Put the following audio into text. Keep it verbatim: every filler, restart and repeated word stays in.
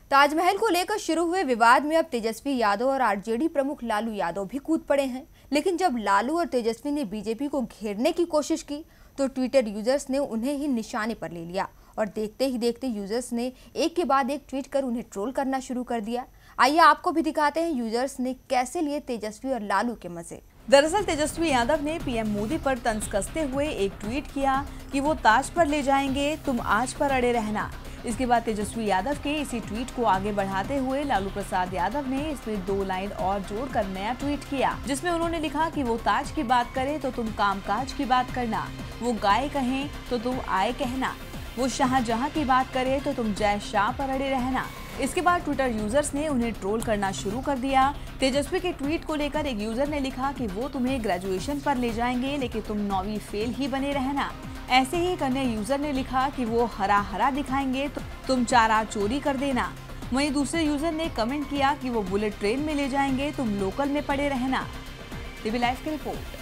ताजमहल को लेकर शुरू हुए विवाद में अब तेजस्वी यादव और आरजेडी प्रमुख लालू यादव भी कूद पड़े हैं। लेकिन जब लालू और तेजस्वी ने बीजेपी को घेरने की कोशिश की तो ट्विटर यूजर्स ने उन्हें ही निशाने पर ले लिया और देखते ही देखते यूजर्स ने एक के बाद एक ट्वीट कर उन्हें ट्रोल करना शुरू कर दिया। आइए आपको भी दिखाते हैं यूजर्स ने कैसे लिए तेजस्वी और लालू के मजे। दरअसल तेजस्वी यादव ने पीएम मोदी पर तंज कसते हुए एक ट्वीट किया कि वो ताज पर ले जाएंगे, तुम आज पर अड़े रहना। इसके बाद तेजस्वी यादव के इसी ट्वीट को आगे बढ़ाते हुए लालू प्रसाद यादव ने इसमें दो लाइन और जोड़कर नया ट्वीट किया, जिसमें उन्होंने लिखा कि वो ताज की बात करे तो तुम कामकाज की बात करना, वो गाय कहें तो तुम आए कहना, वो शाहजहां की बात करे तो तुम जय शाह पर अड़े रहना। इसके बाद ट्विटर यूजर्स ने उन्हें ट्रोल करना शुरू कर दिया। तेजस्वी के ट्वीट को लेकर एक यूजर ने लिखा कि वो तुम्हें ग्रेजुएशन पर ले जाएंगे लेकिन तुम नौवीं फेल ही बने रहना। ऐसे ही एक अन्य यूजर ने लिखा कि वो हरा हरा दिखाएंगे तो तुम चारा चोरी कर देना। वहीं दूसरे यूजर ने कमेंट किया कि वो बुलेट ट्रेन में ले जाएंगे, तुम लोकल में पड़े रहना। टीवी लाइव की रिपोर्ट।